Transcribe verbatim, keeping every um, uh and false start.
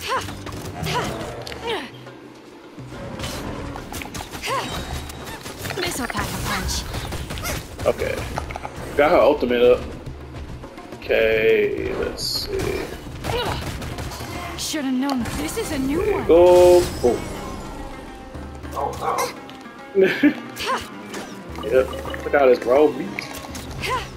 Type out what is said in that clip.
This'll pack a punch. Okay. Got her ultimate up. Okay, let's see. Should have known this is a new There you one. go. Boom. Yep. Look at this raw beat.